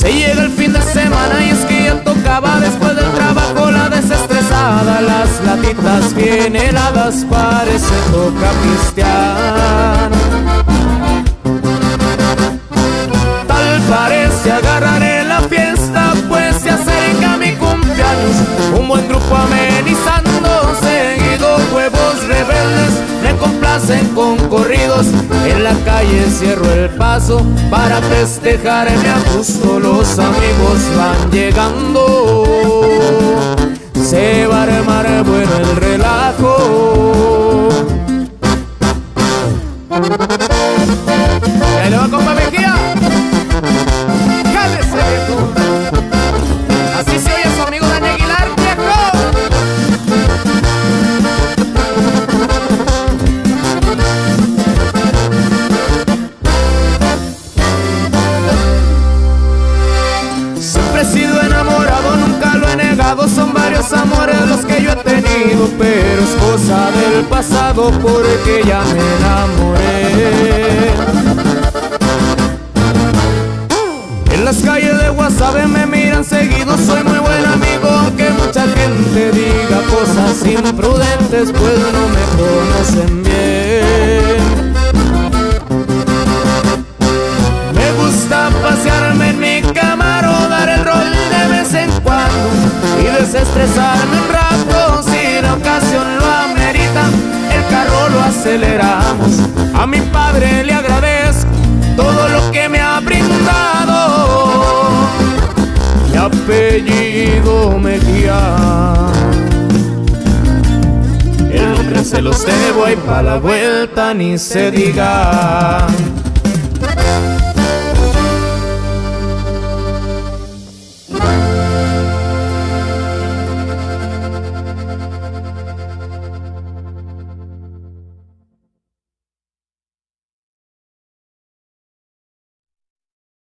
Se llega el fin de semana y es que ya tocaba después del trabajo la desestresada. Las latitas bien heladas, parece toca pistear. Tal parece agarraré la fiesta, pues se acerca mi cumpleaños. Un buen grupo amenizando, seguido huevos rebeldes me complacen con corridos. En la calle cierro el paso para festejarme a gusto. Los amigos van llegando, se va a armar bueno el relajo. Y ahí le va compa Mejía, cálese viejo. Así se oye su amigo Dani Aguilar, viejo. Siempre he sido enamorado, nunca lo he negado. Son varios amores los que yo he tenido, pero es cosa del pasado porque ya me enamoré. En las calles de Guasave me miran seguido, soy muy buen amigo, aunque mucha gente diga cosas imprudentes, pues no me conocen bien. Me gusta pasearme en mi Camaro, dar el rol de vez en cuando y desestresarme un rato. Si la ocasión lo amerita, el carro lo aceleramos. A mi padre le agradezco todo lo que me ha brindado. Mi apellido Mejía, el nombre se los debo y pa' la vuelta ni se diga.